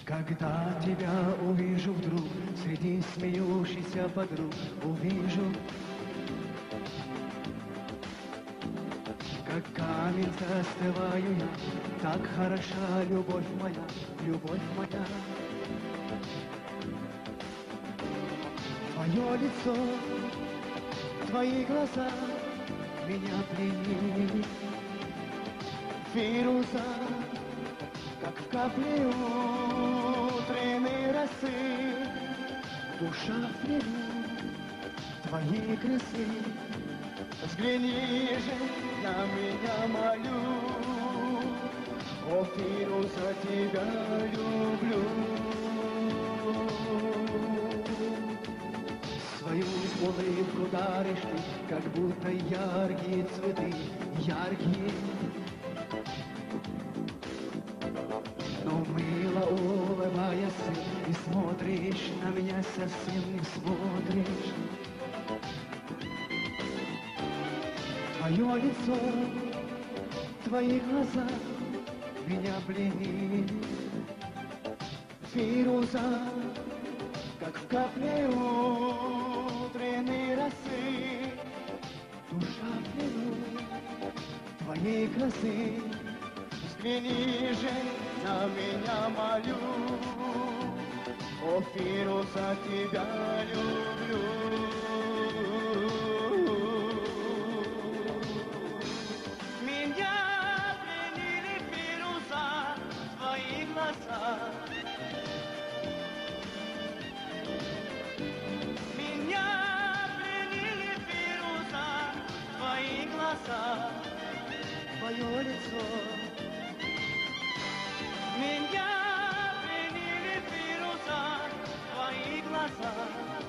Когда тебя увижу вдруг среди смеющихся подруг, увижу, как камень застываю я, так хороша любовь моя, любовь моя. Твое лицо, твои глаза меня пленили, Фируза, как в капле утренней росы, душа в плену твоей красы. Взгляни же на меня, молю, о, Фируза, тебя люблю. Свою улыбку даришь ты, как будто яркие цветы, яркие. Но мило улыбаясь, и смотришь на меня, совсем не смотришь. Твое лицо, твои глаза меня пленили, Фируза, как в капле утренней росы, душа в плену твоей красы. Взгляни же на меня, молю, о, Фируза, тебя люблю. Меня пленили, Фируза, твои глаза. Меня пленили, Фируза, твои глаза, твое лицо. Меня пленили, Фируза, твои глаза.